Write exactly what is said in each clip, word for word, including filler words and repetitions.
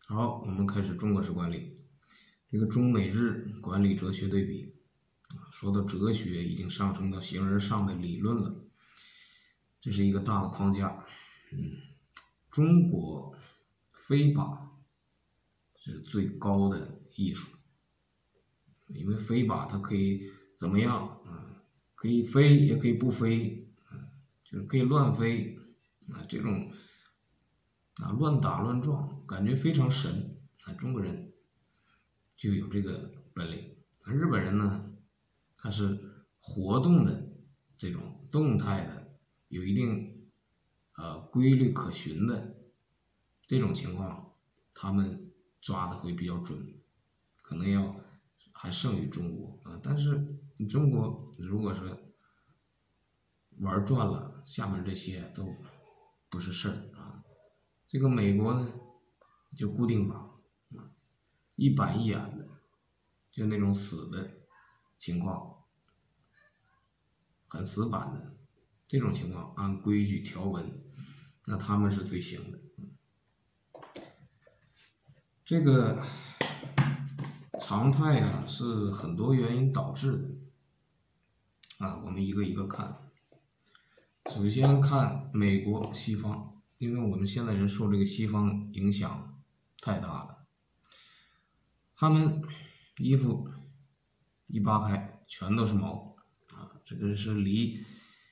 好，我们开始中国式管理。这个中美日管理哲学对比，说到哲学已经上升到形而上的理论了，这是一个大的框架。嗯，中国飞靶是最高的艺术，因为飞靶它可以怎么样啊？可以飞，也可以不飞，就是可以乱飞啊，这种啊乱打乱撞，感觉非常神啊！中国人就有这个本领，而日本人呢，他是活动的这种动态的，有一定呃规律可循的这种情况，他们抓的会比较准，可能要还胜于中国啊。但是中国如果说玩转了，下面这些都不是事儿啊。这个美国呢，就固定靶啊，一板一眼的，就那种死的情况，很死板的这种情况，按规矩条文，那他们是最行的。这个常态啊，是很多原因导致的啊，我们一个一个看。首先看美国西方，因为我们现在人受这个西方影响太大了，他们衣服一扒开全都是毛啊，这个是离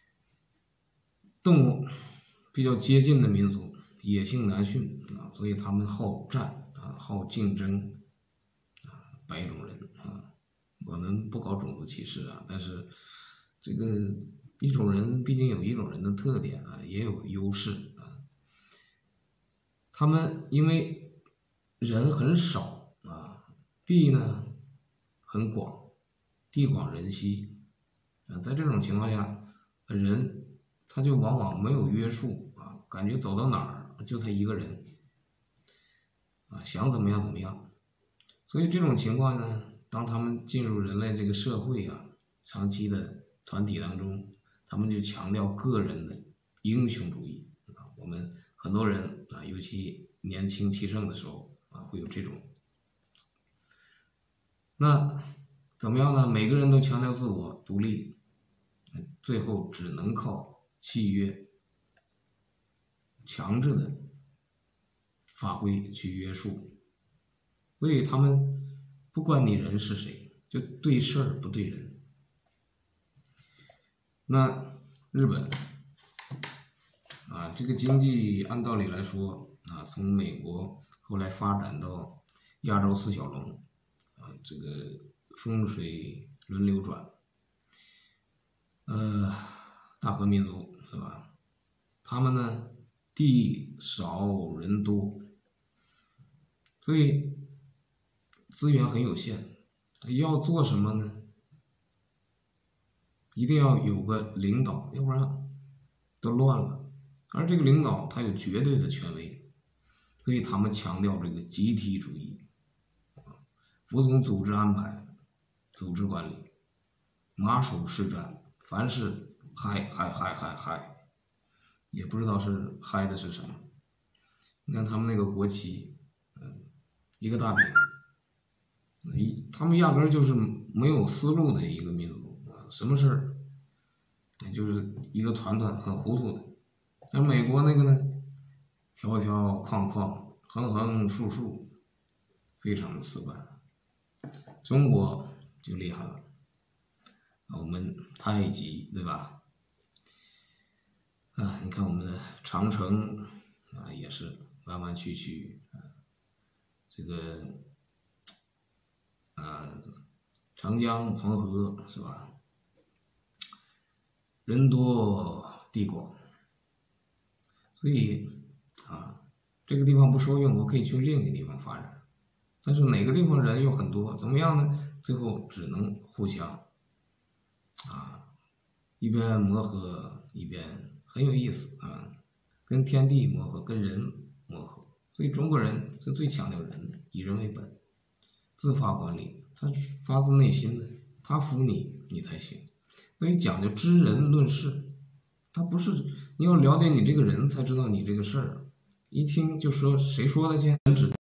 动物比较接近的民族，野性难驯啊，所以他们好战啊，好竞争啊，白种人啊，我们不搞种族歧视啊，但是这个一种人毕竟有一种人的特点啊，也有优势啊。他们因为人很少啊，地呢很广，地广人稀啊，在这种情况下，人他就往往没有约束啊，感觉走到哪儿就他一个人啊，想怎么样怎么样。所以这种情况呢，当他们进入人类这个社会啊，长期的团体当中，他们就强调个人的英雄主义啊。我们很多人啊，尤其年轻气盛的时候啊，会有这种。那怎么样呢？每个人都强调自我独立，最后只能靠契约、强制的法规去约束。所以他们不管你人是谁，就对事儿不对人。那日本啊，这个经济按道理来说啊，从美国后来发展到亚洲四小龙啊，这个风水轮流转，呃，大和民族是吧？他们呢地少人多，所以资源很有限，要做什么呢？一定要有个领导，要不然都乱了。而这个领导他有绝对的权威，所以他们强调这个集体主义，服从组织安排，组织管理，马首是瞻，凡是嗨嗨嗨嗨嗨，也不知道是嗨的是什么。你看他们那个国旗，嗯，一个大饼，一他们压根儿就是没有思路的一个民族。什么事儿，就是一个团团很糊涂的。而美国那个呢，条条框框，横横竖竖，非常的死板。中国就厉害了，我们太极对吧？啊，你看我们的长城啊，也是弯弯曲曲啊，这个啊，长江黄河是吧？人多地广，所以啊，这个地方不受用，我可以去另一个地方发展。但是哪个地方人又很多，怎么样呢？最后只能互相啊，一边磨合一边很有意思啊，跟天地磨合，跟人磨合。所以中国人是最强调人的，以人为本，自发管理，他发自内心的，他服你，你才行。所以讲究知人论事，他不是你要了解你这个人才知道你这个事儿，一听就说谁说的去？